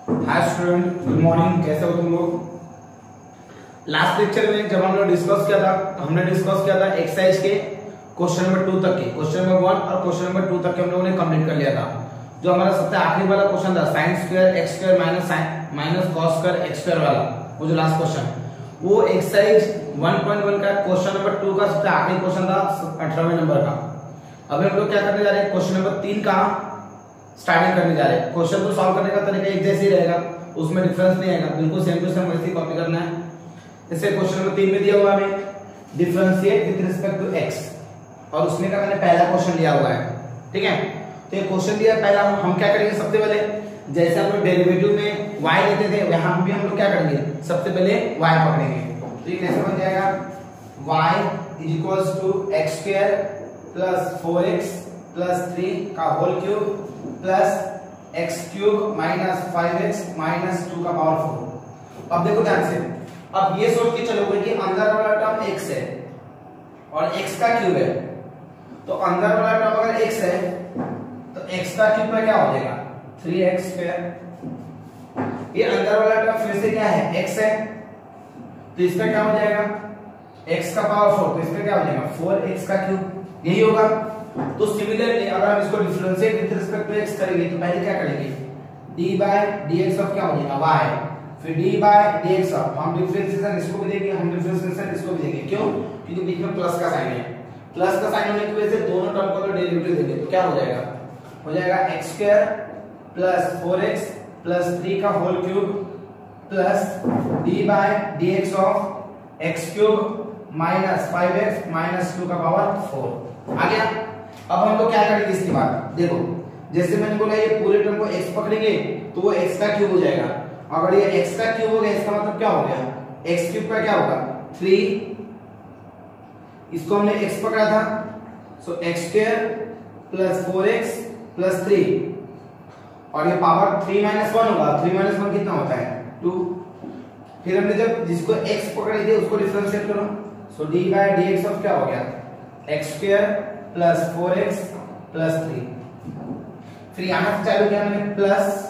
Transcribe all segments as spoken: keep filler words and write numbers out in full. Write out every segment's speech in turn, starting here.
Hi student, good morning. कैसे हो तुम लोग? लास्ट लेक्चर में जब हम लोग डिस्कस किया था, हमने डिस्कस किया था एक्सरसाइज के क्वेश्चन नंबर टू तक के, क्वेश्चन नंबर वन और क्वेश्चन नंबर टू तक के हम लोगों ने कंप्लीट कर लिया था। जो हमारा सबसे आखिरी वाला क्वेश्चन था sine square x square minus sine minus cos square x square वाला, वो जो लास्ट क्वेश्चन, वो एक्सरसाइज वन पॉइंट वन का क्वेश्चन नंबर टू का सबसे आखिरी क्वेश्चन था, अठारहवें नंबर का। अब हम लोग क्या करने जा रहे हैं, क्वेश्चन नंबर तीन का स्टार्टिंग करने जा रहे हैं। क्वेश्चन को सॉल्व करने का तरीका एक जैसे ही रहेगा, उसमें डिफरेंस नहीं आएगा, बिल्कुल सेम टू सेम वैसे ही कॉपी करना है। जैसे क्वेश्चन नंबर तीन में दिया हुआ है हमें differentiate with respect to x, और उसमें का मैंने पहला क्वेश्चन लिया हुआ है, ठीक है। तो ये क्वेश्चन दिया पहला, हम क्या करेंगे सबसे पहले, जैसे हम लोग डेरिवेटिव में y लेते थे, यहाँ भी हम लोग क्या करेंगे, सबसे पहले y पकड़ेंगे। तो ये कैसे बन जाएगा, y is equals to x square plus four x plus three का whole cube plus x cube minus five x minus two का पावर फोर। अब देखो ध्यान से, अब ये सोच के चलोगे कि अंदर वाला टर्म x है और x का क्यूब है, तो अंदर वाला टर्म अगर x है तो x का क्यूब का क्या हो जाएगा, थ्री एक्स स्क्वायर। ये अंदर वाला टर्म फिर से क्या है, x है, तो इसका क्या हो जाएगा, x का पावर फोर, तो इसका क्या हो जाएगा, फोर एक्स का क्यूब, यही होगा। तो सिमिलरली अगर हम इसको differentiate with respect to x करेंगे तो पहले क्या करेंगे, d बाय dx ऑफ क्या हो जाएगा, y, फिर d बाय dx ऑफ, हम डिफरेंशिएशन इसको भी देंगे, हम डिफरेंशिएशन इसको भी देंगे, क्यों, क्योंकि बीच में प्लस का साइन है, प्लस का साइन होने की वजह से दोनों टर्म को डेरिवेटिव देंगे, तो क्या हो जाएगा, हो जाएगा x square plus four x plus three का whole cube plus d by dx of x cube minus five x minus two का पावर फोर आ गया। अब हम लोग क्या करेंगे इसके बाद, देखो जैसे मैंने बोला ये पूरे टर्म को x पकड़ेंगे तो वो x का क्यूब हो जाएगा। अगर ये x का क्यूब हो गया, इसका मतलब क्या हो गया, x क्यूब का क्या होगा, थ्री, इसको हमने x पकड़ा था, so x square plus four x plus three, और ये पावर थ्री माइनस वन होगा, थ्री माइनस वन कितना होता है, टू। फिर हमने जब जिसको x पकड़े थे उसको डिफरेंशिएट करो, so d by dx of क्या हो गया, x square plus four x plus three, फिर यहां से चालू किया मैंने प्लस।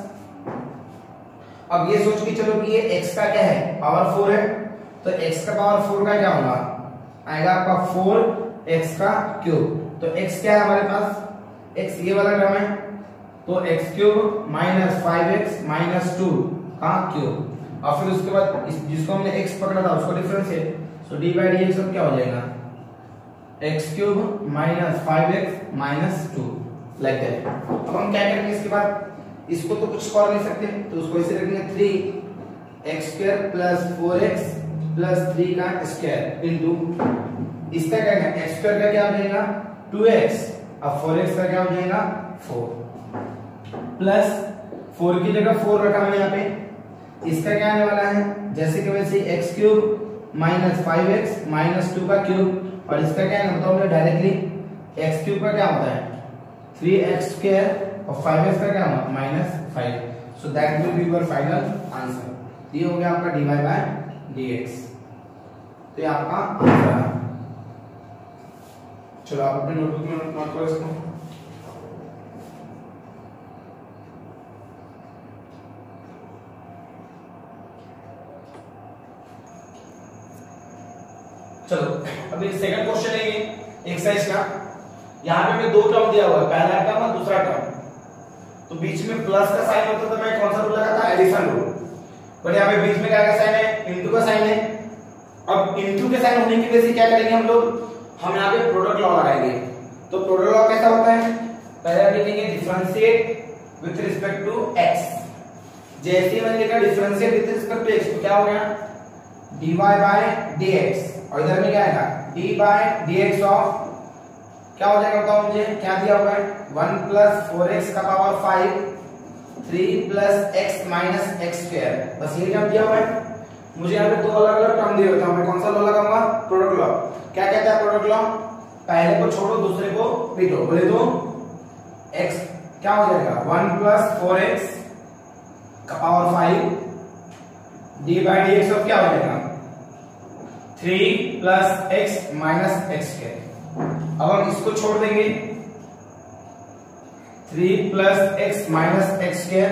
अब ये सोच के चलो कि ये x का क्या है, पावर फोर है, तो x का पावर फोर का क्या होगा, आएगा आपका फोर एक्स का क्यूब। तो x क्या है हमारे पास, x ये वाला टर्म है, तो x cube minus five x minus two का क्यूब, और फिर उसके बाद जिसको हमने x पकड़ा था उसको differentiate, so d by dx अब क्या हो जाएगा, x cube minus five x minus two, like that. अब हम क्या करेंगे इसके बाद, इसको तो कुछ कर नहीं सकते, तो उसको ऐसे रखेंगे, three x square plus four x plus three का स्क्वायर इनटू, इसका क्या है, एक्स स्क्वायर का क्या हो जाएगा, टू एक्स, अब फोर एक्स का क्या हो जाएगा, फोर, प्लस फोर की जगह फोर रखा मैंने यहाँ पे, इसका क्या आने वाला है, जैसे कि वैसे x cube minus five x minus two का क्यूब, और इसका क्या है बताओ, डायरेक्टली एक्स क्यूब का क्या होता है, थ्री एक्स स्क्वायर, और फाइव एक्स का क्या होगा, minus five. So that will be your final answer. ये हो गया आपका dy बाय dx, तो ये आपका आंसर है। चलो आप अपने नोटबुक में नोट करो इसको। चलो अभी सेकंड क्वेश्चन है ये एक्सरसाइज का। यहाँ पे हमें दो टर्म दिया हुआ है, पहला टर्म और दूसरा टर्म, तो बीच में प्लस का साइन होता तो मैं कौन सा रूल लगाता, एडिशन रूल, बट यहाँ पे बीच में क्या का साइन है, इनटू का साइन है। अब इनटू के साइन होने की वजह से क्या करेंगे हम लोग, हम यहाँ पे प्रोडक्ट लॉ लगाएंगे। तो प्रोडक्ट लॉ कैसा होता है, पहले हम लिखेंगे differentiate with respect to x, जैसे ही मैंने लिखा differentiate with respect to x तो क्या हो गया, dy बाय dx, और इधर में क्या आएगा, d बाय dx ऑफ क्या हो जाएगा बताओ मुझे, क्या दिया हुआ है, वन प्लस फोर एक्स का power five, three plus x minus x square, बस ये टर्म दिया हुआ है। मुझे यहाँ पे दो अलग अलग टर्म दिए होते हैं, मैं कौन सा लॉ लगाऊंगा, प्रोडक्ट लॉ। क्या कहता है प्रोडक्ट लॉ, पहले को छोड़ो दूसरे को पीटो, बोले तो x क्या हो जाएगा, वन प्लस फोर एक्स का power five, d by dx of क्या हो जाएगा, three plus x minus x square. अब हम इसको छोड़ देंगे, three plus x minus x square,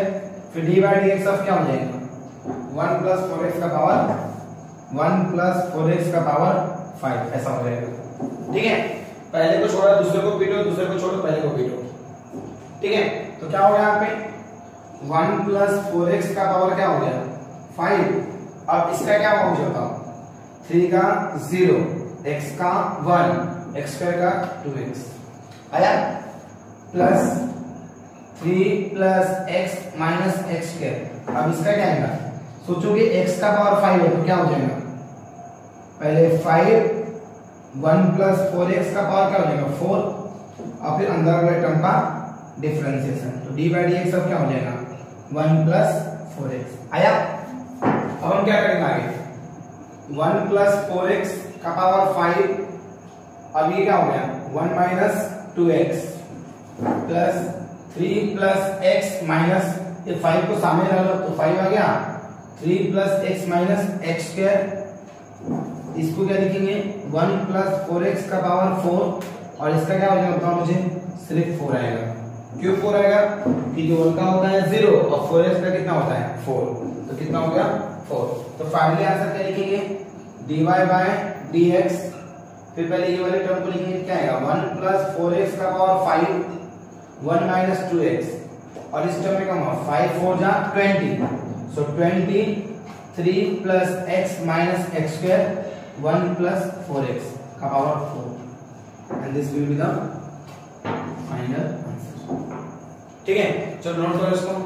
फिर D by D x of क्या हो जाएगा, वन प्लस फोर एक्स का power one plus four x का पावर फाइव, ऐसा हो जाएगा। ठीक है, पहले को छोड़ा दूसरे को पीटो, दूसरे को छोड़ो पहले को पीटो। ठीक है, तो क्या हो गया यहाँ पे वन प्लस फोर एक्स का पावर क्या हो गया फाइव। अब इसका क्या हो जाता, थ्री का जीरो, एक्स का वन, एक्स स्क्वायर का टू एक्स आया, plus three plus x minus x square. अब इसका क्या आएगा, सोचोगे x का पावर फाइव है तो क्या हो जाएगा, पहले five, one plus four x का पावर क्या हो जाएगा फोर, और फिर अंदर वाले टर्म का डिफरेंशिएशन, तो डी बाई डी एक्स अब क्या हो जाएगा वन प्लस फोर एक्स आया। अब हम क्या करेंगे आगे, वन प्लस फोर एक्स का पावर फाइव, अब ये क्या हो गया one minus two x plus three plus x minus, ये फाइव को सामने रख लो तो फाइव आ गया, three plus x minus x square, इसको क्या लिखेंगे वन प्लस फोर एक्स का पावर फोर, और इसका क्या हो जाएगा बताओ मुझे, सिर्फ फोर आएगा। क्यों फोर आएगा, क्योंकि वन का होता है जीरो और फोर एक्स का कितना होता है फोर, तो कितना हो गया फोर। तो फाइनली आंसर क्या लिखेंगे, D Y by D X, फिर पहले ये वाले टर्म को लिखेंगे क्या आएगा वन प्लस फोर एक्स का power five, one minus two x, और इस टर्म में क्या होगा फाइव फोर जा twenty, so twenty, three plus x minus x square, one plus four x का power four, and this will be the final answer. ठीक है, चलो नोट करो इसको।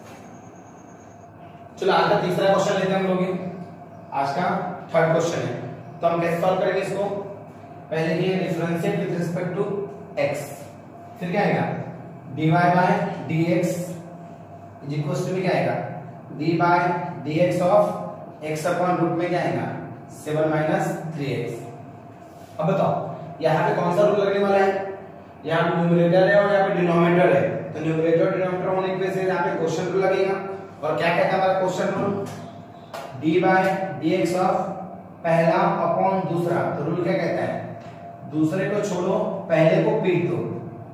चलो आज का तीसरा क्वेश्चन लेते हैं हम लोग, आज का थर्ड क्वेश्चन है, तो हम कैसे सॉल्व करेंगे इसको, पहले ये differentiate with respect to x, फिर क्या आएगा dy by dx is equal to क्या आएगा d by dx of x upon root में क्या आएगा सेवन माइनस थ्री एक्स। अब बताओ यहाँ पे कौन सा रूल लगने वाला है, यहाँ पे न्यूमरेटर है और यहाँ पे डिनोमिनेटर है, तो न्यूमरेटर डिनोमिनेटर होने की वजह से यहाँ पे क्वेश्चन रूल लगेगा। और क्या कहता है हमारा question rule, d by dx of पहला अपॉन दूसरा, तो रूल क्या कहता है दूसरे को छोड़ो पहले को पीट दो,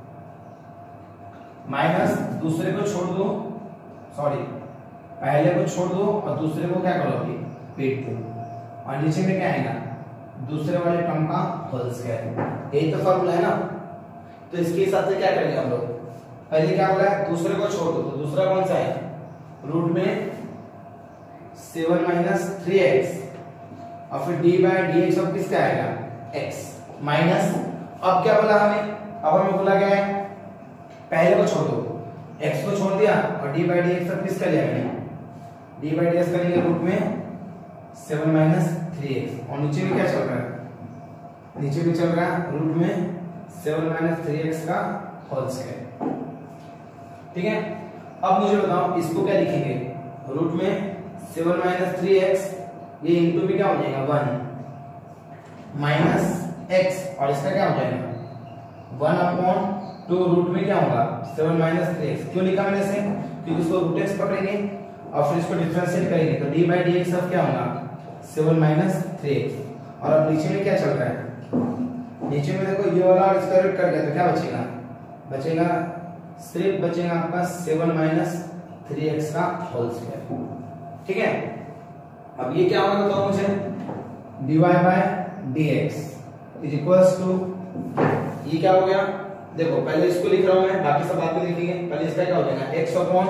माइनस दूसरे को छोड़ दो, सॉरी पहले को छोड़ दो और दूसरे को क्या करोगे पीट दो, और नीचे में क्या आएगा दूसरे वाले टर्म का होल स्क्वायर, यही तो फॉर्मूला है ना। तो इसके हिसाब से क्या करेंगे हम लोग, पहले क्या बोला है दूसरे को छोड़ दो, तो दूसरा कौन सा है रूट में सेवन माइनस थ्री एक्स, और फिर डी बाई डी एक्स अब किसका आएगा एक्स माइनस, अब क्या बोला हमें, अब हमें बोला गया है पहले को छोड़ दो, x को छोड़ दिया और d बाई डी एक्स अब किसका लिया मैंने d बाई डी एक्स का लिया रूट में सेवन माइनस थ्री एक्स, और नीचे में क्या चल रहा है, नीचे में चल रहा है रूट में सेवन माइनस थ्री एक्स का होल स्क्वायर। ठीक है, अब मुझे बताओ इसको क्या लिखेंगे, रूट में सेवन माइनस थ्री एक्स, ये इंटू भी क्या हो जाएगा वन माइनस एक्स, और इसका क्या हो जाएगा वन अपॉन टू रूट में क्या होगा सेवन माइनस थ्री एक्स। क्यों लिखा मैंने इसे, क्योंकि उसको रूट एक्स पकड़ेंगे और फिर इसको डिफरेंशिएट करेंगे, तो डी बाई डी एक्स अब क्या होगा सेवन माइनस थ्री एक्स। और अब नीचे में क्या चल रहा है, नीचे में देखो ये वाला और स्क्वायर रूट कर गया तो क्या बचेगा, बचेगा सिर्फ बचेगा आपका सेवन माइनस थ्री एक्स का होल स्क्वायर। ठीक है, अब ये क्या होगा बताओ मुझे, D Y by D x is equals to, ये क्या हो गया देखो पहले इसको लिख रहा हूं मैं, बाकी सब बाद में लिखेंगे, पहले इसका क्या हो जाएगा x अपॉन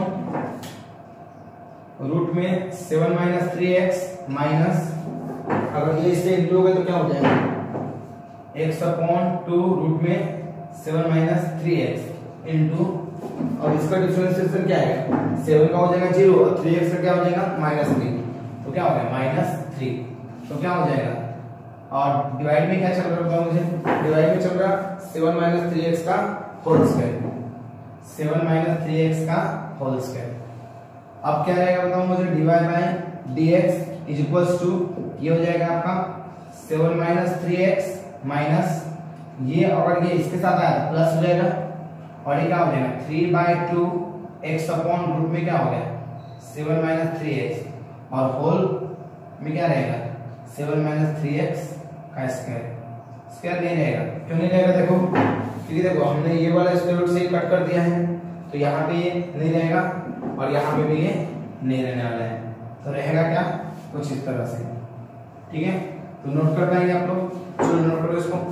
रूट में seven minus three x minus, अगर ये इससे इंटू हो गया तो क्या हो जाएगा x अपॉन टू रूट में seven minus three x into, और इसका डिफरेंशिएशन क्या है सेवन का हो जाएगा जीरो और थ्री एक्स का क्या हो जाएगा माइनस थ्री, तो क्या हो गया माइनस थ्री, तो क्या हो जाएगा, और डिवाइड में क्या चल रहा है बताओ मुझे, डिवाइड में चल रहा सेवन माइनस थ्री एक्स का whole square, seven minus three x का होल स्क्वायर। अब क्या रहेगा बताओ मुझे, divide by D x is equals to, ये हो जाएगा आपका seven minus three x minus, ये अगर ये इसके साथ आया तो प्लस हो जाएगा, और ये क्या हो जाएगा three by two x upon root में क्या हो गया सेवन माइनस थ्री एक्स, और होल में क्या रहेगा सेवन माइनस थ्री एक्स का स्क्वायर, स्क्वायर नहीं रहेगा, क्यों नहीं रहेगा देखो, क्योंकि देखो हमने ये वाला स्क्वायर रूट से कट कर दिया है तो यहाँ पे ये नहीं रहेगा, और यहाँ पे भी ये नहीं रहने वाला है। तो रहेगा क्या, कुछ इस तरह से। ठीक है, तो नोट कर पाएंगे आप लोग। चलो नोट करो इसको।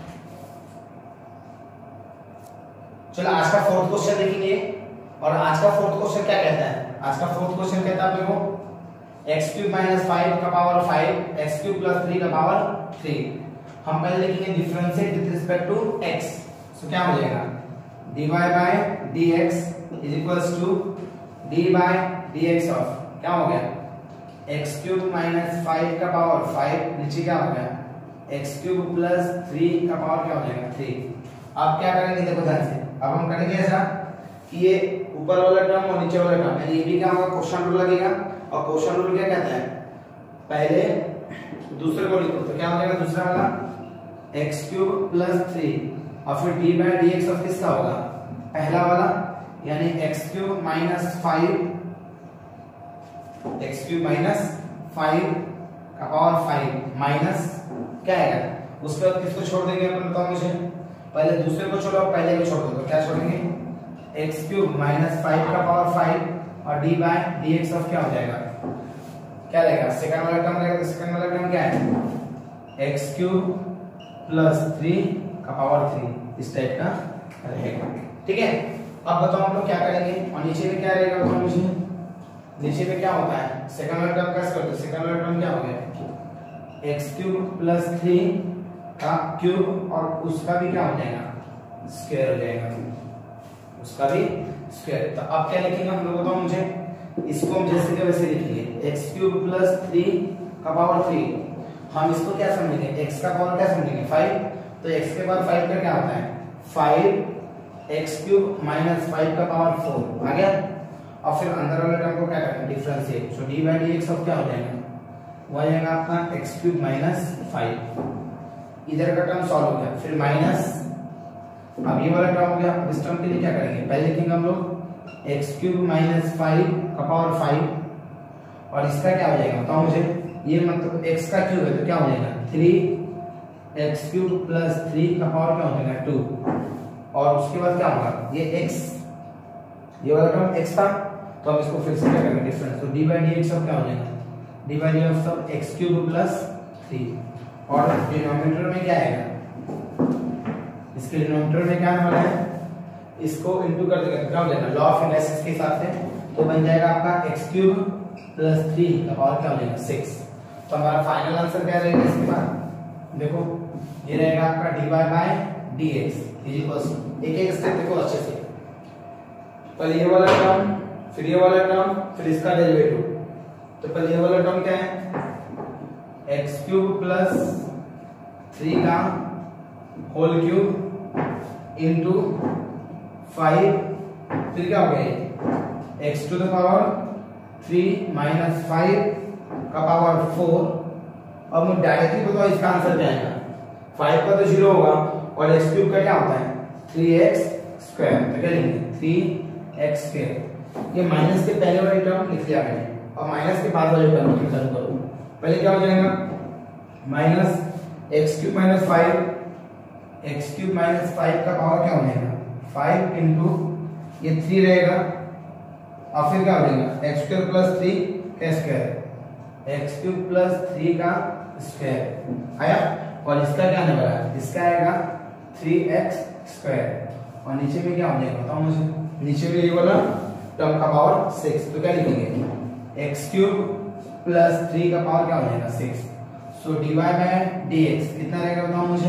चलो आज का फोर्थ क्वेश्चन देखेंगे। और आज का फोर्थ क्वेश्चन क्या कहता है? आज का फोर्थ क्वेश्चन कहता है आप देखो एक्स क्यूब माइनस फाइव का power five, x cube plus three का पावर थ्री। हम पहले लिखेंगे differentiate with respect to x. So क्या हो जाएगा, dy by dx is equals to d by dx of क्या हो गया, एक्स क्यूब माइनस फाइव का पावर फाइव, नीचे क्या हो गया एक्स क्यूब प्लस थ्री का पावर क्या हो जाएगा थ्री। अब क्या करेंगे देखो ध्यान से, अब हम करेंगे ऐसा कि ये ऊपर वाला टर्म और नीचे वाला टर्म, यानी ये भी क्या होगा, क्वेश्चन रूल लगेगा। और क्वेश्चन रूल क्या कहता है, पहले दूसरे को लिखो। तो क्या हो जाएगा दूसरा वाला एक्स क्यूब प्लस थ्री और फिर D by D x of किसका होगा, पहला वाला, यानी x cube minus five, x cube minus five का पावर फाइव माइनस क्या आएगा, उसके बाद किसको छोड़ देंगे अपन, बताओ मुझे। पहले दूसरे को छोड़ो, पहले को छोड़ दो। तो क्या छोड़ेंगे, एक्स क्यूब माइनस फाइव का पावर फाइव और d by D x of क्या हो जाएगा, क्या रहेगा, सेकंड वाला टर्म रहेगा। तो सेकंड वाला टर्म क्या है, एक्स क्यूब प्लस थ्री का पावर थ्री, इस टाइप का रहेगा। ठीक है, अब बताओ हम लोग क्या करेंगे। और नीचे में क्या रहेगा बताओ मुझे, नीचे में क्या होता है, सेकंड वाला टर्म कैसे करते हैं, सेकंड वाला टर्म क्या हो गया, एक्स क्यूब प्लस थ्री का क्यूब और उसका भी क्या हो जाएगा, स्क्वायर हो जाएगा, उसका भी स्क्वायर। तो अब क्या लिखेंगे हम लोग बताओ मुझे, इसको हम जैसे के वैसे लिखेंगे, एक्स क्यूब प्लस थ्री का पावर थ्री। हम इसको क्या समझेंगे, एक्स का पावर क्या समझेंगे फाइव। तो एक्स के पावर फाइव का क्या होता है, five x cube minus five का पावर फोर आ गया। और फिर अंदर वाले टर्म को क्या करेंगे, differentiate. So d by D x अब क्या हो जाएगा, वो आ जाएगा आपका एक्स क्यूब माइनस फाइव। इधर का टर्म सॉल्व हो गया, फिर माइनस, अब ये वाला टर्म हो गया। इस टर्म के लिए क्या करेंगे, पहले लिखेंगे हम लोग एक्स क्यूब माइनस फाइव का पावर फाइव और इसका क्या हो जाएगा बताओ मुझे, ये मतलब x का क्यूब है तो क्या हो जाएगा three x cube plus three का पावर क्या हो जाएगा टू। और उसके बाद क्या होगा, ये x, ये वाला टर्म x था, तो हम इसको फिर से क्या करेंगे डिफरेंस। तो d बाई डी एक्स अब क्या हो जाएगा, d बाई डी एक्स अब एक्स क्यूब प्लस थ्री। और डिनोमिनेटर में क्या आएगा, इसके डिनोमिनेटर में क्या आने वाला है, इसको इनटू कर देगा तो क्या हो जाएगा, लॉ ऑफ इनवर्स के हिसाब से तो बन जाएगा आपका एक्स क्यूब प्लस थ्री का पावर क्या हो जाएगा सिक्स। तो हमारा फाइनल आंसर क्या रहेगा इसके बाद, देखो ये रहेगा आपका d Y by D x is equals, एक एक स्टेप देखो अच्छे से, पहले ये वाला टर्म, फिर ये वाला टर्म, फिर इसका डेरिवेटिव। तो पहले ये वाला टर्म क्या है, एक्स क्यूब प्लस थ्री का होल क्यूब इंटू फाइव, फिर क्या हो गया x to the power three minus five का पावर फोर। अब मैं डायरेक्टली बताओ इसका आंसर क्या आएगा, फाइव का तो जीरो होगा और एक्स क्यूब का क्या होता है थ्री एक्स स्क्वायर। तो क्या लिखेंगे थ्री एक्स स्क्वायर। ये माइनस के पहले वाले टर्म लिख लिया मैंने और माइनस के बाद वाले टर्म को चालू करो। पहले क्या हो जाएगा minus x cube minus five, x cube minus five का पावर क्या हो जाएगा फाइव इंटू ये थ्री रहेगा और फिर क्या हो जाएगा एक्स स्क्वायर प्लस थ्री का square, x cube plus three का स्क्वायर आया। और इसका क्या आने वाला है, इसका आएगा थ्री एक्स स्क्वायर और नीचे में क्या हो जाएगा बताओ मुझे, नीचे में ये वाला टर्म का पावर सिक्स। तो क्या लिखेंगे एक्स क्यूब प्लस थ्री का पावर क्या हो जाएगा six. So d Y by D x कितना रहेगा बताओ मुझे,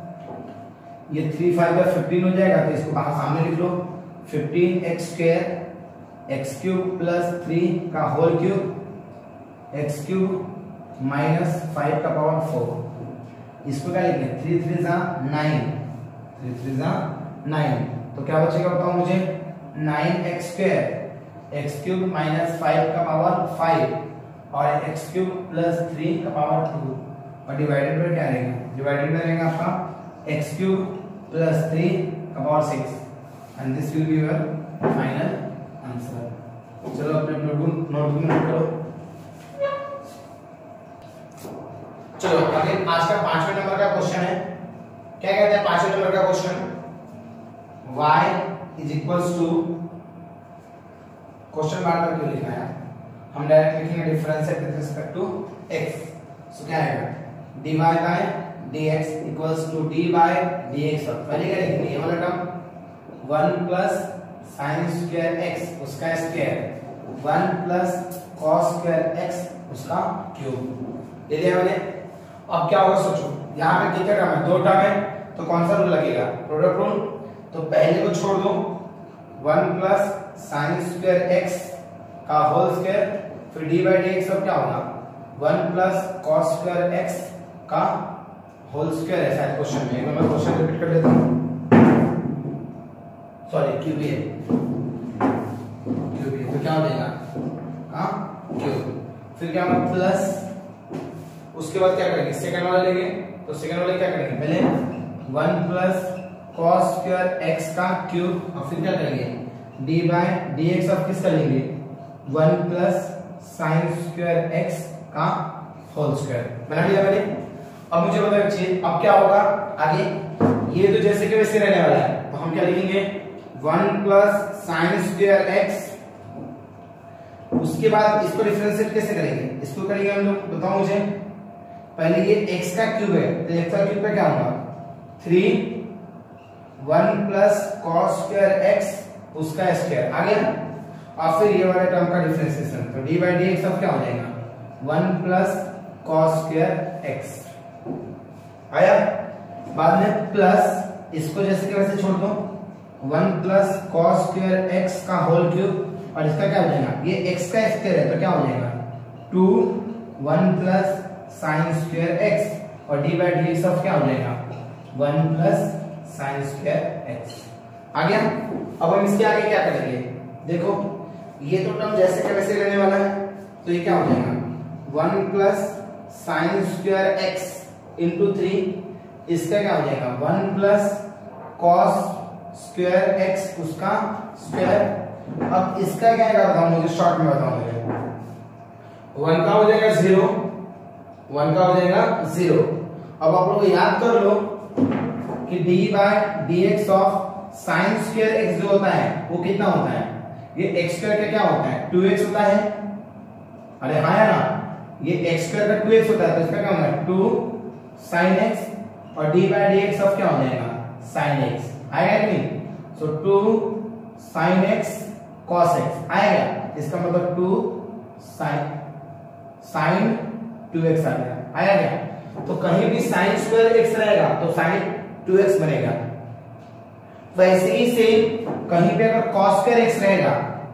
ये थ्री फाइव बाय फिफ्टीन हो जाएगा तो इसको बाहर सामने लिख लो, fifteen x square x cube plus three का whole cube x cube minus five का पावर फोर। इसको क्या लिखेंगे थ्री थ्री जा नाइन, थ्री थ्री जा नाइन। तो क्या बचेगा बताओ मुझे, nine x square x cube minus five का पावर फाइव और एक्स क्यूब प्लस थ्री का पावर टू और डिवाइडेड बाय क्या रहेगा, डिवाइडेड बाय रहेगा आपका एक्स क्यूब प्लस थ्री का power six and this will be your final answer. चलो अपने नोटबुक नोटबुक में नोट करो। चलो आगे आज का पांचवें नंबर का क्वेश्चन है, क्या कहते हैं पांचवें नंबर का question, y is equals to question बार बार क्यों लिखना है, हम डायरेक्ट लिखेंगे differentiate with respect to x। So क्या आएगा dy by dx equals to d by dx। पहले क्या लिखेंगे, ये वाला term one plus sine square x उसका square one plus cos square x उसका क्यूब ले लिया मैंने। अब क्या होगा सोचो, यहाँ पे कितने टर्म है, दो टर्म है, तो कौन सा रूल लगेगा, प्रोडक्ट रूल। तो पहले को छोड़ दो, one plus sine square x का होल स्क्वायर, फिर d बाई डी एक्स। अब क्या होगा one plus cos square x का होल स्क्वायर है शायद क्वेश्चन में, मैं क्वेश्चन रिपीट कर देता हूँ, सॉरी क्यूब है, क्यूब है, तो क्या हो जाएगा हाँ क्यूब। फिर क्या होगा प्लस, उसके बाद क्या करेंगे सेकंड वाला लेंगे, तो सेकंड वाले क्या करेंगे, पहले one plus cos square x का क्यूब, और फिर क्या करेंगे d बाय dx ऑफ किसका लेंगे one plus sine square x का होल स्क्वायर। बना लिया मैंने। अब मुझे बताओ एक चीज, अब क्या होगा आगे, ये तो जैसे कि वैसे रहने वाला है, तो हम क्या लिखेंगे one plus sine square x, उसके बाद इसको डिफरेंशिएट कैसे करेंगे, इसको करेंगे हम लोग, बताओ मुझे। पहले ये x का क्यूब है, तो x का क्यूब पे क्या होगा three one plus cos square x उसका स्क्वायर आ गया, और फिर ये वाले टर्म का डिफरेंशिएशन, तो d बाई dx अब क्या हो जाएगा one plus cos square x आया। बाद में प्लस इसको जैसे कि वैसे छोड़ दो, one plus cos square x का होल क्यूब, और इसका क्या हो जाएगा, ये x का स्क्वायर है तो क्या हो जाएगा two one plus sine square x, और d बाई dx ऑफ क्या हो जाएगा one plus sine square x आ गया। अब हम इसके आगे क्या करेंगे, देखो ये तो टर्म जैसे कि वैसे रहने वाला है, तो ये क्या हो जाएगा one plus sine square x into three, इसका क्या हो जाएगा one plus cos square x उसका स्क्वायर। अब इसका क्या है बताओ मुझे, शॉर्ट में बताओ मुझे, वन का हो जाएगा जीरो, वन का हो जाएगा जीरो। अब आप लोग याद कर लो कि d by D x of sine square x जो होता है वो कितना होता है, ये x स्क्वायर का क्या होता है टू एक्स होता है, अरे हाँ है ना, ये x स्क्वायर का टू एक्स होता है, तो इसका क्या होगा टू साइन x, और d by D x of क्या हो जाएगा साइन x आएगा कि नहीं, so two sine x cos x आएगा, इसका मतलब two sine sine two x आ गया, आया क्या। तो कहीं भी साइन स्क्वायर x रहेगा तो साइन टू एक्स बनेगा, वैसे ही सेम कहीं पे अगर cos स्क्वायर x रहेगा,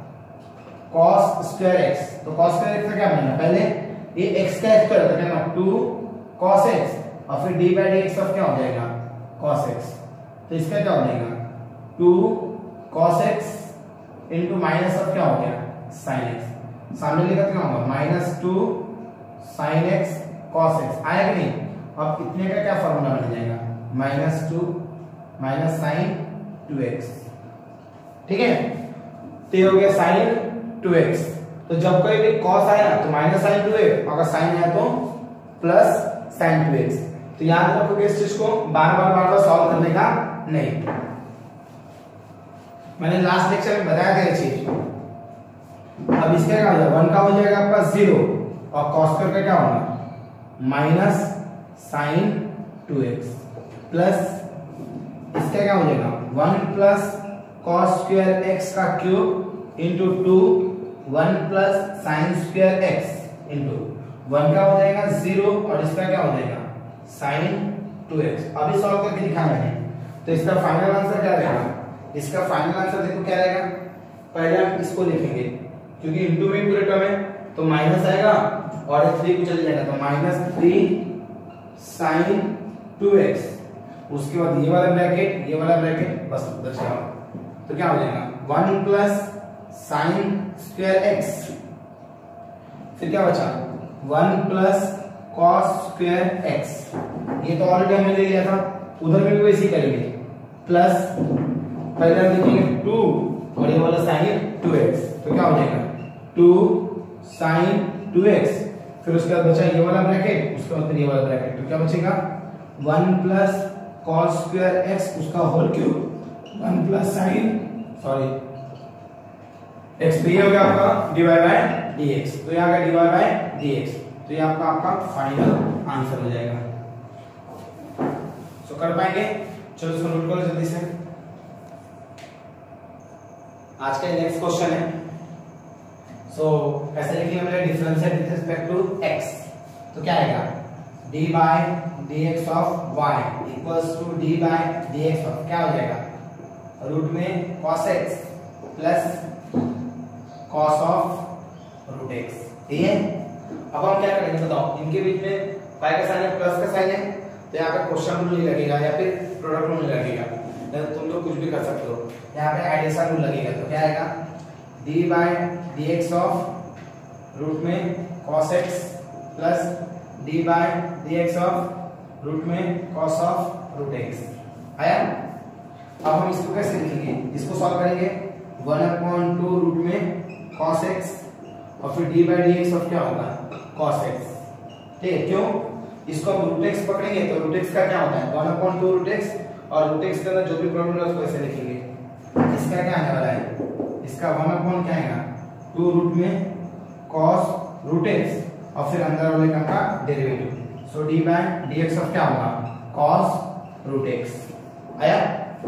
cos स्क्वायर x, तो cos स्क्वायर x का क्या बनेगा, पहले ये x का स्क्वायर तो क्या टू cos x, और फिर d by D x of क्या हो जाएगा cos x, तो इसका क्या हो जाएगा two cos x into minus of क्या हो गया sin x, सामने लिखा क्या होगा minus two sin x cos x आया कि नहीं। अब इतने का क्या फॉर्मूला बन जाएगा minus two minus sine two x, ठीक है, तो ये हो गया साइन टू एक्स। तो जब कोई भी cos आया तो माइनस साइन टू एक्स, अगर साइन आया तो प्लस साइन टू एक्स। तो याद रखो इस चीज को बार बार बार बार सॉल्व करने का नहीं, मैंने लास्ट लेक्चर में बताया था ये चीज। अब इसका क्या हो जाएगा वन का हो जाएगा आपका जीरो, और cos स्क्वायर का क्या होगा minus sine two x, plus इसका क्या हो जाएगा one plus cos square x का cube into two one plus sine square x into one का हो जाएगा जीरो, और इसका क्या हो जाएगा साइन टू एक्स। अभी सॉल्व करके दिखा मैंने, तो इसका फाइनल आंसर क्या रहेगा, इसका फाइनल आंसर देखो क्या रहेगा, पहले हम इसको लिखेंगे क्योंकि इंटू में पूरे टर्म है, तो माइनस आएगा और थ्री को चले जाएगा, तो minus three sine two x, उसके बाद ये वाला ब्रैकेट ये वाला ब्रैकेट बस उधर से आओ, तो क्या हो जाएगा one plus sine square x, फिर क्या बचा one plus cos square x, ये तो ऑलरेडी हमने ले लिया था, उधर में भी वैसे ही करेंगे, प्लस पहले हम लिखेंगे टू और ये वाला साइन टू एक्स, तो क्या हो जाएगा टू साइन टू एक्स, फिर उसके बाद बचा ये वाला ब्रैकेट, उसके बाद ये वाला ब्रैकेट, तो क्या बचेगा one plus cos square x उसका whole cube, one plus sine sorry x तो ये हो गया आपका dy बाय dx, तो ये आ गया dy बाय dx, तो ये आपका आपका फाइनल आंसर हो जाएगा। सो कर पाएंगे? चलो इसको नोट करो जल्दी से। आज का नेक्स्ट क्वेश्चन है। सो so, ऐसे लिखेंगे हमने differentiate with respect to x, तो क्या आएगा d by dx of y equals to d by dx of क्या हो जाएगा रूट में cos x plus cos of root x, ठीक है। अब हम क्या करेंगे बताओ, इनके बीच में पाई का साइन है प्लस का साइन है, तो यहाँ पे क्वेश्चन रूल नहीं लगेगा या फिर प्रोडक्ट रूल नहीं लगेगा, तुम लोग कुछ भी कर सकते हो। यहाँ पे एडिशन रूल लगेगा, तो क्या आएगा d by dx of root में cos x plus d by dx of root में cos ऑफ रूट x आया। अब हम इसको कैसे लिखेंगे, इसको सॉल्व करेंगे वन अपॉन टू रूट में cos x और फिर d बाय dx ऑफ क्या होगा cos x, ठीक है। क्यों, इसको हम रूट x पकड़ेंगे तो रूट x का क्या होता है one upon two root x, और रूट x के अंदर जो भी प्रॉब्लम है उसको ऐसे लिखेंगे। इसका क्या आने वाला है, इसका वन अपॉन क्या आएगा टू रूट में cos रूट x और फिर अंदर वाले का, का derivative, so d by dx of क्या होगा cos रूट x आया।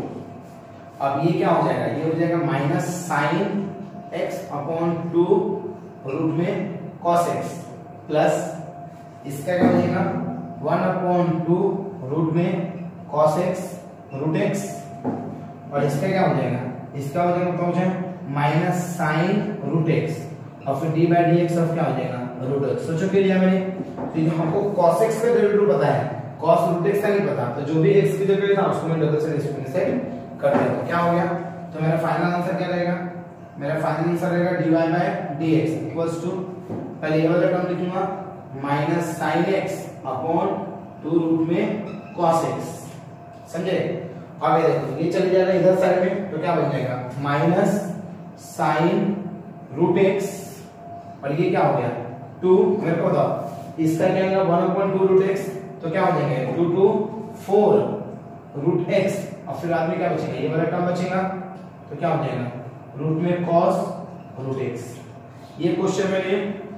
अब ये क्या हो जाएगा, ये हो जाएगा minus sine x upon two root में cos x प्लस इसका क्या हो जाएगा वन अपॉन टू रूट में cos x रूट x, और इसका क्या हो जाएगा, इसका हो जाएगा क्या हो जाएगा माइनस साइन रूट x और फिर d बाय dx ऑफ क्या हो जाएगा रूट x। सोचो के लिए मैंने तो हमको cos x का डेरिवेटिव पता है, cos रूट x का नहीं पता, तो जो भी x की जगह था उसको मैं डबल से डिस्प्लेस कर देता हूं, क्या हो गया। तो मेरा फाइनल आंसर क्या रहेगा, मेरा फाइनल आंसर रहेगा dy by dx equals to, पहले ये वाला टर्म लिखूंगा minus sine x upon two root में cos x, समझे। अब ये देखो ये चले जाएगा इधर साइड में, तो क्या बन जाएगा माइनस साइन रूट x और ये क्या हो गया टू, मेरे को बताओ इसका क्या होगा one upon two root x, तो क्या हो जाएगा two two four root x और फिर बाद में क्या बचेगा ये वाला टर्म बचेगा, तो क्या हो जाएगा रूट में cos रूट x। ये क्वेश्चन मैंने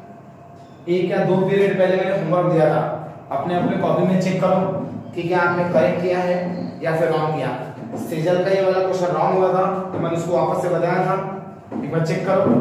एक या दो पीरियड पहले मैंने होमवर्क दिया था, अपने अपने कॉपी में चेक करो कि क्या आपने करेक्ट किया है या फिर रॉन्ग किया। सेजल का ये वाला क्वेश्चन रॉन्ग हुआ था तो मैंने उसको वापस से बताया था, एक बार चेक करो।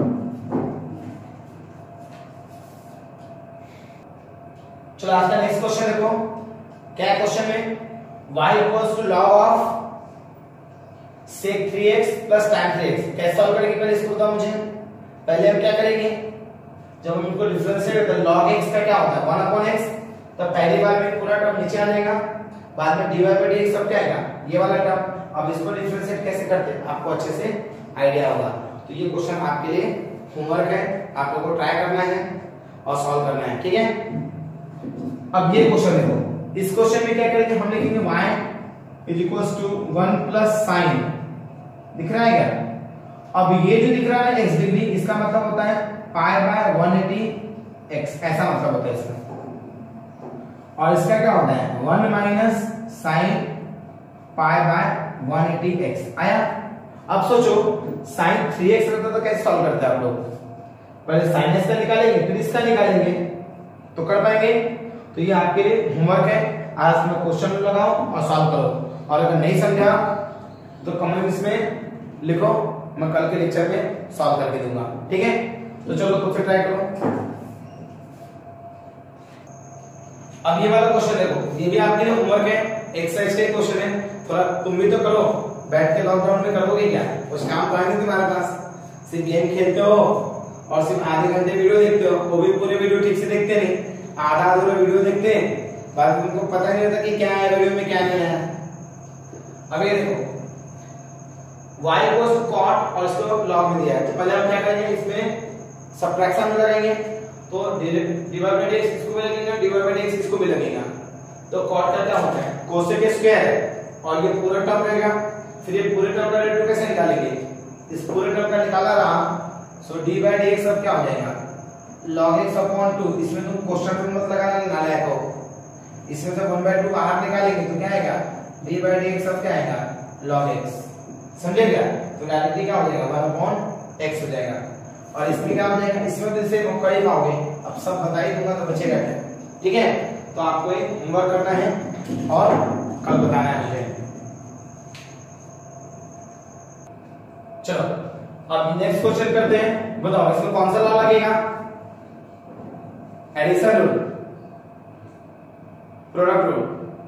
चलो आज का नेक्स्ट क्वेश्चन देखो, क्या क्वेश्चन में y equals to log of sec three x plus tan three x, कैसे सॉल्व करेंगे पहले इसको बताओ मुझे। पहले हम क्या करेंगे, जब हम इनको डिफरेंशिएट करते हैं log x का क्या होता है वन अपॉन x, तो पहली बार में पूरा टर्म नीचे आ जाएगा, बाद में dy बाय dx सब क्या आएगा ये वाला टर्म। अब इसको डिफरेंशिएट कैसे करते हैं आपको अच्छे से आईडिया होगा, तो ये क्वेश्चन आपके लिए होमवर्क है, आप लोगों को ट्राई करना है और सॉल्व करना है, ठीक है। अब ये क्वेश्चन देखो, इस क्वेश्चन में क्या करेंगे, हम लिखेंगे y is equals to one plus sine, दिख रहा है क्या। अब ये जो दिख रहा है x डिग्री, इसका मतलब होता है pi by one eighty x, ऐसा मतलब होता है इसका। और इसका क्या होता है one minus sine pi by one eighty x आया। अब सोचो साइन थ्री एक्स रहता तो कैसे सॉल्व करते हैं आप लोग, पहले साइन एक्स का निकालेंगे फिर इसका निकालेंगे, तो कर पाएंगे। तो ये आपके लिए होमवर्क है, आज में क्वेश्चन लगाओ और सॉल्व करो, और अगर नहीं समझा तो कमेंट्स में लिखो, मैं कल के लेक्चर में सॉल्व करके दूंगा, ठीक है। तो चलो खुद से ट्राई करो। अब ये वाला क्वेश्चन देखो, ये भी आपके लिए होमवर्क है, एक्सरसाइज के क्वेश्चन है, थोड़ा तुम भी तो करो, बैठ के लॉकडाउन में करोगे क्या, कुछ काम तो है नहीं तुम्हारे पास, सिर्फ गेम खेलते हो और सिर्फ आधे घंटे वीडियो देखते हो, वो भी पूरे वीडियो ठीक से देखते नहीं, आधा अधूरा वीडियो देखते हैं, बाद में तुमको पता नहीं होता कि क्या है वीडियो में क्या नहीं है। अब ये देखो y इक्वल्स टू cot और इसको log में दिया है, तो पहले हम क्या करेंगे, इसमें सब्ट्रैक्शन में लगाएंगे, तो dy बाय dx इसको भी लगेगा, dy बाय dx इसको भी लगेगा। तो cot का क्या होता है cosec स्क्वायर है और ये पूरा टर्म रहेगा, फिर ये पूरे टर्म का डेरिवेटिव कैसे निकालेंगे, इस पूरे टर्म का निकाला रहा, सो dy बाय dx अब क्या हो जाएगा log x अपॉन टू, इसमें तुम क्वेश्चन रूल मत लगाना नालायक हो, इसमें से वन बाय टू बाहर निकालेंगे तो क्या आएगा dy बाय dx अब क्या आएगा log x, समझे क्या। तो डायरेक्टली क्या हो जाएगा वन अपॉन x हो जाएगा। और इसमें क्या हो जाएगा, इसमें तो इसे कर ही पाओगे, अब सब बता ही दूंगा तो बचेगा क्या, ठीक है। तो आपको एक होमवर्क करना है और कल बताना है मुझे। चलो अब नेक्स्ट क्वेश्चन करते हैं, बताओ इसमें कौन सा लॉ लगेगा, एडिशन रूल, प्रोडक्ट रूल,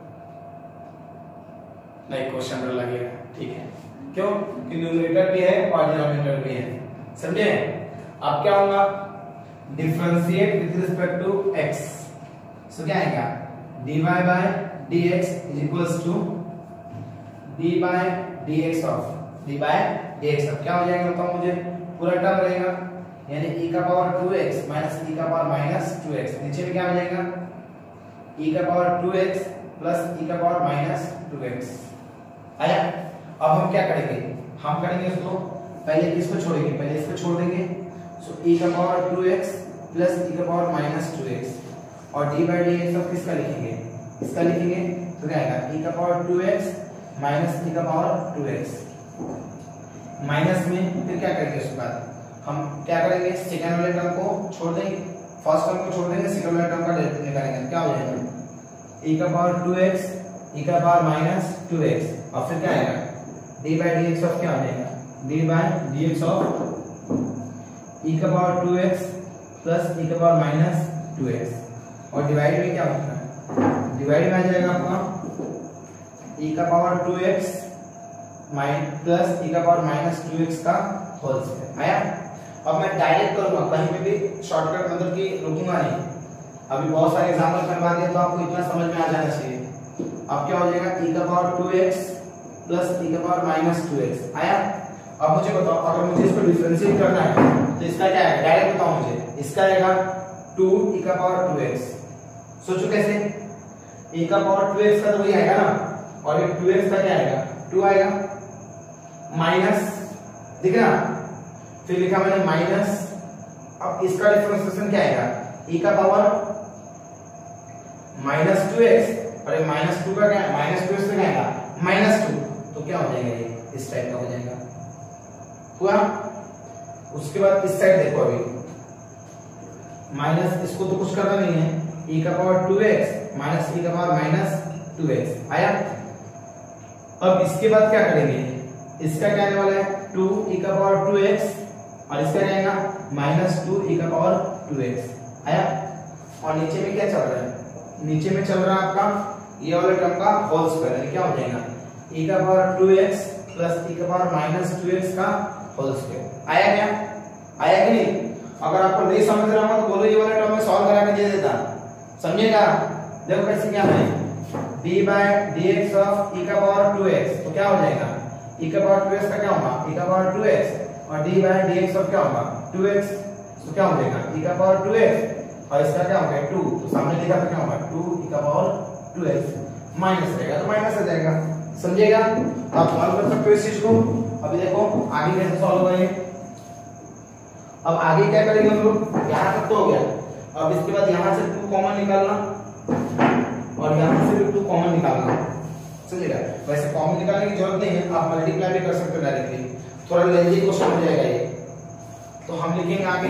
नहीं क्वेश्चन रूल लगेगा, ठीक है। क्यों, कि न्यूमरेटर भी है और डिनोमिनेटर भी है, समझे। अब क्या होगा, differentiate with respect to x, so क्या आएगा, dy by dx is equals to d by dx of d by dx। अब क्या हो जाएगा बताओ मुझे, पूरा टर्म रहेगा यानी e का power two x minus e का पावर माइनस टू एक्स, नीचे में क्या हो जाएगा e का power two x plus e का पावर माइनस टू एक्स आया। अब हम क्या करेंगे, हम करेंगे इसको पहले इसको छोड़ेंगे, पहले इसको छोड़ देंगे, सो e का power two x plus e का पावर माइनस टू एक्स और d by dx सब किसका लिखेंगे, इसका लिखेंगे, तो क्या आएगा e का power two x minus e का पावर टू एक्स, माइनस में फिर क्या करेंगे उसके बाद हम क्या करेंगे, सेकंड वाले टर्म को छोड़ देंगे, फर्स्ट टर्म को छोड़ देंगे, सेकंड वाले टर्म का डेरिवेटिव निकालेंगे, क्या हो जाएगा e का पावर टू एक्स e का पावर माइनस टू एक्स और फिर क्या आएगा d by dx ऑफ क्या हो जाएगा, d by dx of e का power two x plus e का पावर माइनस टू एक्स और डिवाइड में क्या होता है, डिवाइड में आ जाएगा आपका e का power two x mine plus e का पावर माइनस टू एक्स का होल स्क्वायर आया। अब मैं डायरेक्ट करूंगा, कहीं पे भी शॉर्टकट मतलब कि रुकूंगा नहीं, अभी बहुत सारे एग्जांपल करवा दिए तो आपको इतना समझ में आ जाना चाहिए। अब क्या हो जाएगा e का power two x plus e का पावर माइनस टू एक्स आया। अब मुझे बताओ अगर मुझे इसको डिफरेंशिएट करना है तो इसका क्या आएगा, डायरेक्ट बताओ मुझे, इसका आएगा टू e का पावर टू एक्स, सोचो कैसे, e का पावर टू एक्स का तो वही आएगा ना, और ये टू एक्स का क्या आएगा, टू आएगा, माइनस दिख रहा, फिर लिखा मैंने माइनस, अब इसका डिफरेंशिएशन क्या आएगा, e का पावर माइनस टू एक्स और ये माइनस टू का क्या है, माइनस टू एक्स का क्या आएगा, माइनस टू, तो क्या हो जाएगा ये इस टाइप का हो जाएगा हुआ। उसके बाद इस साइड देखो, अभी माइनस, इसको तो कुछ करना नहीं है, e का power two x minus e का पावर माइनस टू एक्स आया। अब इसके बाद क्या करेंगे, इसका क्या आने वाला है टू e का पावर टू एक्स और इसका क्या आएगा माइनस टू e का पावर टू एक्स आया। और नीचे में क्या चल रहा है, नीचे में चल रहा है आपका ये वाला टर्म का होल स्क्वायर, क्या हो जाएगा e का power two x plus e का पावर माइनस टू एक्स का होल स्क्वायर आया। क्या आया कि नहीं, अगर आपको नहीं समझ रहा हो तो बोलो ये वाला टर्म में सॉल्व करा के दे देता, समझेगा। देखो कैसे क्या है, d by dx of e का पावर टू एक्स, तो क्या हो जाएगा e का पावर टू एक्स का क्या होगा, e का पावर टू एक्स और d by dx ऑफ क्या होगा टू एक्स, तो क्या हो जाएगा e का पावर टू एक्स और इसका क्या होगा टू, तो सामने लिखा तो क्या होगा टू e का पावर टू एक्स, माइनस रहेगा तो माइनस आ जाएगा, समझेगा। आप सॉल्व कर सकते हो इस चीज को। अभी देखो आगे कैसे सॉल्व होगा ये, अब आगे क्या करेंगे हम लोग, यहाँ तक तो हो गया, अब इसके बाद यहाँ से टू कॉमन निकालना और यहाँ से भी टू कॉमन निकालना, समझेगा। वैसे कॉमन निकालने की जरूरत नहीं है, आप मल्टीप्लाई भी कर सकते हो डायरेक्टली, थोड़ा लेंथी क्वेश्चन हो जाएगा ये। तो हम लिखेंगे आगे,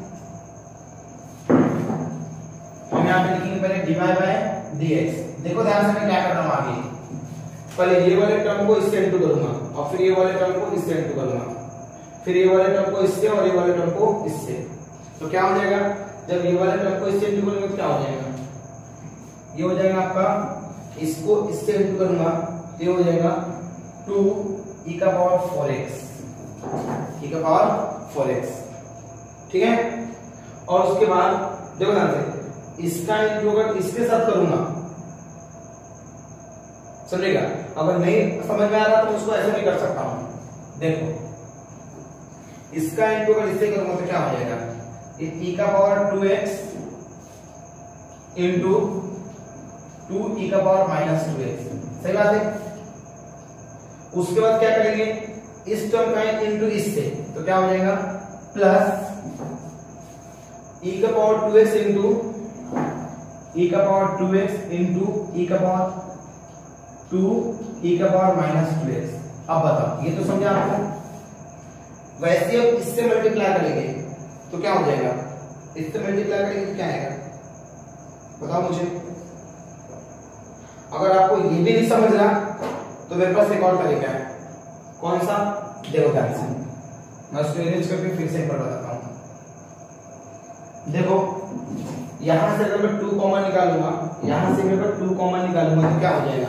हम यहाँ पे लिखेंगे पहले dy by dx। देखो ध्यान से मैं क्या कर रहा हूँ आगे, पहले ये वाले टर्म को इससे इंटू करूंगा और फिर ये वाले टर्म को इससे इंटू करूंगा, फिर ये वाले टर्म को इससे और ये वाले टर्म को इससे, तो क्या हो जाएगा, जब ये वाले टर्म को इससे इंटू करूंगा तो क्या हो जाएगा, ये हो जाएगा आपका, इसको इससे इंटू करूंगा तो ये हो जाएगा टू e का पावर फोर एक्स, e का पावर फोर एक्स, ठीक है। और उसके बाद देखो ध्यान से, इसका इंटू अगर इसके साथ करूंगा, समझेगा। अगर नहीं समझ में आ रहा तो उसको ऐसे भी कर सकता हूं, देखो इसका इंटू अगर इससे करूंगा तो क्या हो जाएगा, e का power two x into two e का पावर माइनस टू एक्स, सही बात है। उसके बाद क्या करेंगे, इस टर्म का इंटू इससे, तो क्या हो जाएगा प्लस e का power two x into e का power two x into e का पावर टू e का पावर माइनस टू एक्स। अब बताओ ये तो समझा आपको, वैसे अब इससे मल्टीप्लाई करेंगे तो क्या हो जाएगा, इससे मल्टीप्लाई करेंगे तो क्या आएगा बताओ मुझे। अगर आपको ये भी नहीं समझ रहा तो मेरे पास एक और तरीका है। कौन सा, देखो ध्यान से, मैं उसको अरेंज करके फिर से एक बार बताता हूँ। देखो यहां से अगर मैं टू कॉमन निकालूंगा, यहां से अगर टू कॉमन निकालूंगा तो क्या हो जाएगा,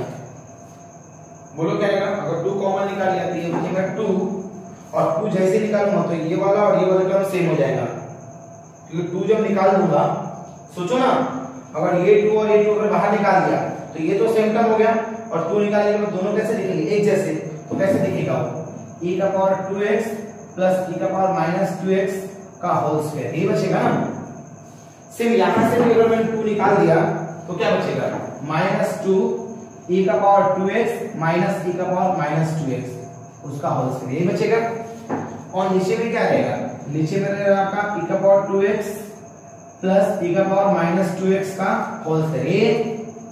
बोलो क्या आएगा। अगर टू कॉमन निकाल लिया तो ये बचेगा टू, और टू जैसे निकालूंगा तो ये वाला और ये वाला टर्म सेम हो जाएगा, क्योंकि टू जब निकाल दूंगा, सोचो ना, अगर ये टू और ये टू अगर बाहर निकाल दिया तो ये तो सेम टर्म हो गया, और टू निकालने के बाद दोनों कैसे दिखेंगे, एक जैसे। तो कैसे दिखेगा, e का power two x plus e का पावर माइनस टू एक्स का होल स्क्वायर, ये बचेगा ना। सिर्फ यहां से भी अगर मैंने टू निकाल दिया तो क्या बचेगा, माइनस टू e का power two x minus e का पावर माइनस टू एक्स उसका होल स्क्वायर, ये बचेगा। और नीचे में क्या रहेगा, नीचे में रहेगा आपका e का power two x plus e का पावर माइनस टू एक्स का होल स्क्वायर, ये।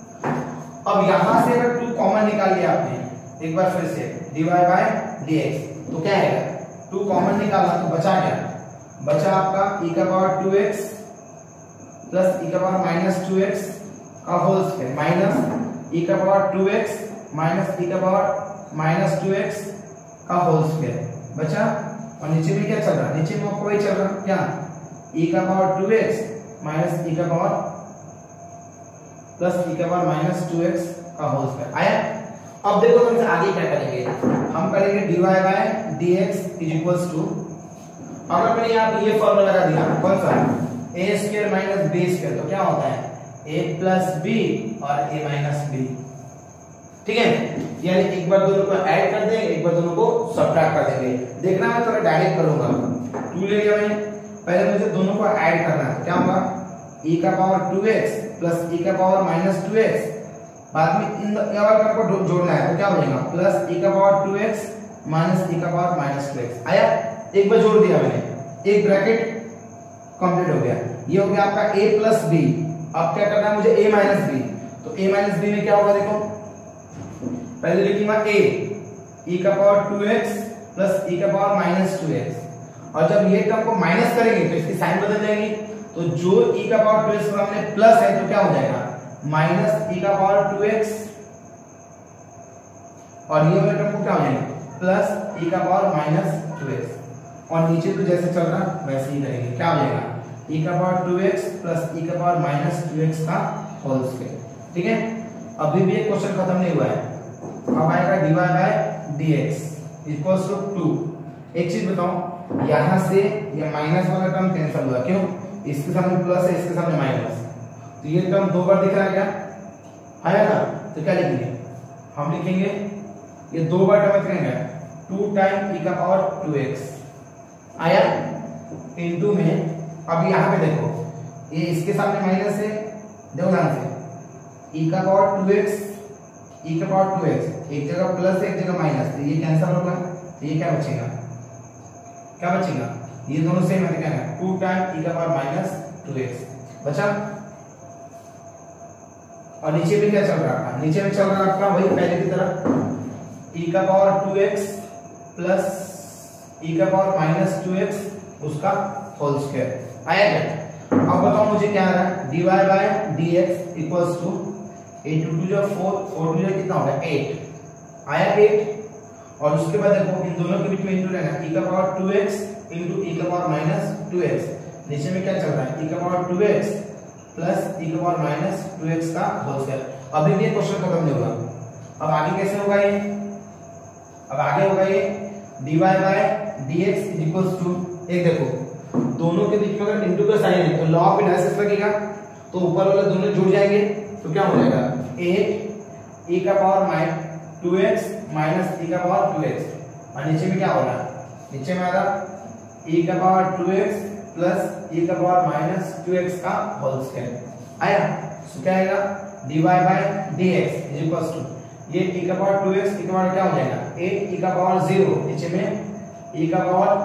अब यहां से अगर टू कॉमन निकाल लिया आपने एक बार फिर से, dy बाय dx, तो क्या आएगा, टू कॉमन निकाला तो बचा क्या, बचा आपका e का power two x plus e का पावर माइनस टू एक्स का होल स्क्वायर माइनस e का power two x minus e का पावर माइनस टू एक्स का होल स्क्वायर बचा। और नीचे में क्या चल रहा है, नीचे में आपको वही चल रहा है क्या, e का power two x minus e का पावर प्लस e का पावर माइनस टू एक्स का होल स्क्वायर आया। अब देखो तुमसे आगे क्या करेंगे, हम करेंगे dy by dx is equals to, अगर मैंने यहाँ पे ये फॉर्मूला लगा दिया, कौन सा, a square minus b square, तो क्या होता है a प्लस b और a माइनस b, ठीक है। यानी एक बार दोनों को ऐड कर देंगे, एक बार दोनों को सब्ट्रैक्ट कर देंगे। देखना मैं थोड़ा डायरेक्ट करूंगा, टू ले लिया मैंने, पहले मुझे दोनों को ऐड करना है, क्या होगा, e का power two x plus e का पावर माइनस टू एक्स, बाद में इन दोनों को जोड़ना है तो क्या हो जाएगा, प्लस e का power two x minus e का पावर माइनस टू एक्स आया। एक बार जोड़ दिया मैंने, एक ब्रैकेट कंप्लीट हो गया, ये हो गया आपका a प्लस b। अब क्या करना है मुझे, a माइनस b, तो a माइनस b में क्या होगा, देखो पहले लिखूंगा a e का power two x plus e का पावर माइनस टू एक्स, और जब ये टर्म को माइनस करेंगे तो इसकी साइन बदल जाएगी, तो जो e का पावर टू एक्स का हमने प्लस है तो क्या हो जाएगा, माइनस e का पावर टू एक्स, और ये वाला टर्म को क्या हो जाएगा, प्लस e का पावर माइनस टू एक्स, और नीचे तो जैसे चल रहा वैसे ही करेंगे, क्या हो जाएगा, e का power two x plus e का पावर माइनस टू एक्स का होल स्क्वायर, ठीक है। अभी भी ये क्वेश्चन खत्म नहीं हुआ है, अब आएगा dy by dx equals to two. एक चीज बताऊं, यहां से ये माइनस वाला टर्म कैंसिल हुआ, क्यों, इसके सामने प्लस है, इसके सामने माइनस, तो ये टर्म दो बार दिख रहा है क्या, आया ना, तो क्या लिखेंगे, हम लिखेंगे ये दो बार टर्म लिखेंगे, टू टाइम e का पावर टू एक्स आया इनटू में। अब यहाँ पे देखो, ये इसके सामने माइनस है, देखो ध्यान से, e का पावर टू एक्स e का पावर टू एक्स, एक जगह प्लस एक जगह माइनस, तो ये कैंसिल होगा, तो ये क्या बचेगा, क्या बचेगा, ये दोनों सेम है, क्या है, टू टाइम e का पावर माइनस टू एक्स बचा। और नीचे में क्या चल रहा है, नीचे में चल रहा है आपका वही पहले की तरह, e का power two x plus e का पावर माइनस टू एक्स उसका होल स्क्वायर आया क्या। अब बताओ मुझे क्या आ रहा है, dy by dx equals to eight two two जो फोर, फोर टू जो कितना होगा एट आया, एट। और उसके बाद देखो इन दोनों के बीच में इंटू लेना, e का power two x into e का पावर माइनस टू एक्स, नीचे में क्या चल रहा है, e का power two x plus e का पावर माइनस टू एक्स का होल स्क्वायर। अभी भी ये क्वेश्चन खत्म नहीं होगा, अब आगे कैसे होगा ये, अब आगे होगा ये dy by dx is equals to, एक देखो दोनों के बीच में अगर इंटू का साइन है तो लॉ ऑफ इनवर्स लगेगा, तो ऊपर वाले दोनों जुड़ जाएंगे, तो क्या हो जाएगा, एट e का power minus two x minus e का पावर टू एक्स, और नीचे में क्या होगा, नीचे में आ रहा e का power two x plus e का पावर माइनस टू एक्स का होल स्क्वायर आया। तो क्या आएगा, dy by dx is equals to, ये e का पावर टू एक्स, e का पावर क्या हो जाएगा, एट e का पावर जीरो, नीचे में e का पावर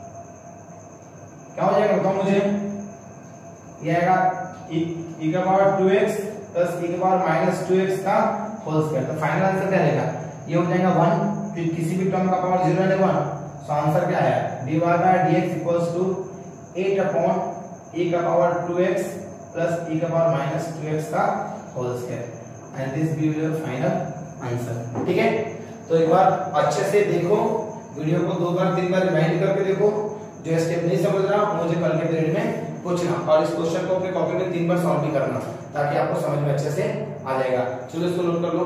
क्या हो जाएगा बताओ मुझे, ये आएगा e, e का power two x plus e का पावर माइनस टू एक्स का होल स्क्वायर। तो फाइनल आंसर क्या रहेगा, ये हो जाएगा वन, फिर किसी भी टर्म का पावर जीरो है वन, सो आंसर क्या आया, dy by dx equals to eight upon e का power two x plus e का पावर माइनस टू एक्स का whole square and this be your final answer. ठीक है, तो एक बार अच्छे से देखो वीडियो को, दो बार तीन बार रिवाइंड करके देखो। जो स्टेप नहीं समझ रहा मुझे कल के पीरियड में पूछना, और इस क्वेश्चन को अपने कॉपी में तीन बार सॉल्व भी करना ताकि आपको समझ में अच्छे से आ जाएगा। चलो इसको नोट कर लो।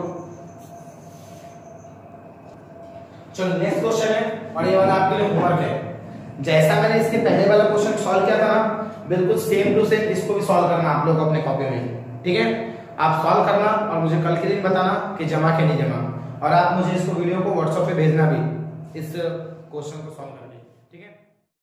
चलो नेक्स्ट क्वेश्चन है और ये वाला आपके लिए होमवर्क है। जैसा मैंने इसके पहले वाला क्वेश्चन सॉल्व किया था ना, बिल्कुल सेम टू सेम इसको भी सॉल्व करना आप लोग अपने कॉपी में। ठीक है, आप सॉल्व करना और मुझे कल के दिन बताना कि जमा कि नहीं जमा, और आप मुझे इसको वीडियो को व्हाट्सएप पे भेजना भी इस क्वेश्चन को सॉल्व